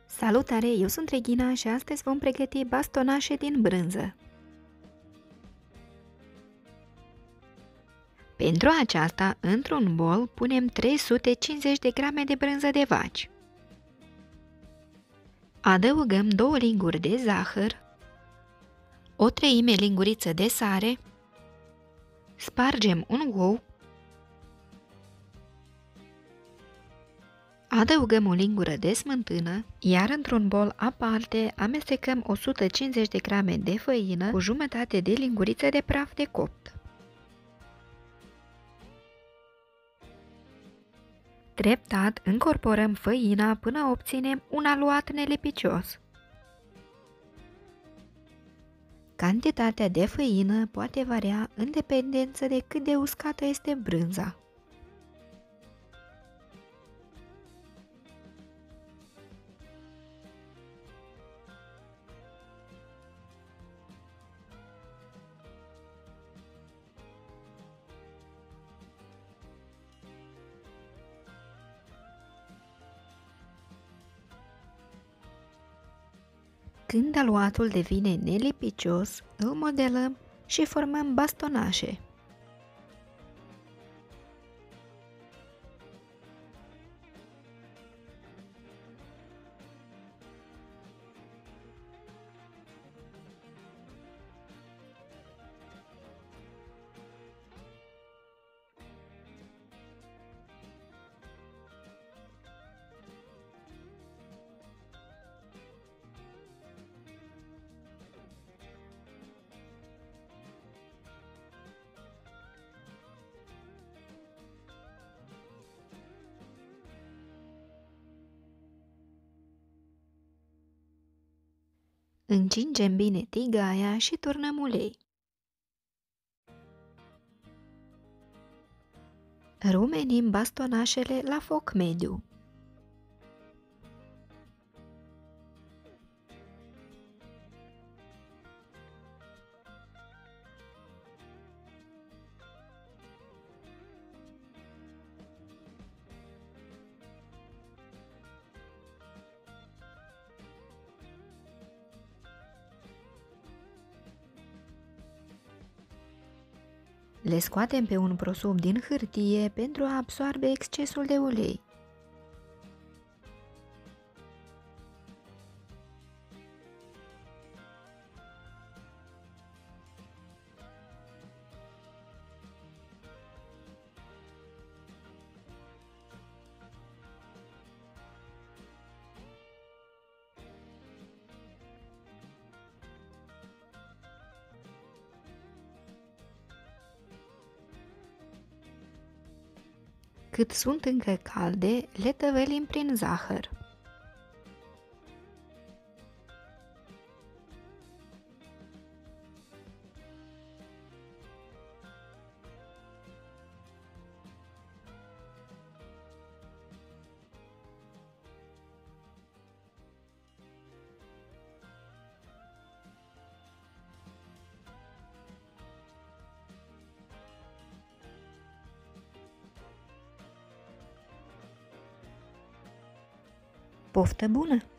Salutare, eu sunt Regina și astăzi vom pregăti bastonașe din brânză. Pentru aceasta, într-un bol, punem 350 de grame de brânză de vaci. Adăugăm 2 linguri de zahăr, o treime linguriță de sare, spargem un ou, adăugăm o lingură de smântână, iar într-un bol aparte amestecăm 150 de grame de făină cu jumătate de linguriță de praf de copt. Treptat încorporăm făina până obținem un aluat nelipicios. Cantitatea de făină poate varia în dependență de cât de uscată este brânza. Când aluatul devine nelipicios, îl modelăm și formăm bastonașe. Încingem bine tigaia și turnăm ulei. Rumenim bastonașele la foc mediu. Le scoatem pe un prosop din hârtie pentru a absorbe excesul de ulei. Cât sunt încă calde, le tăvălim prin zahăr. Poftă bună!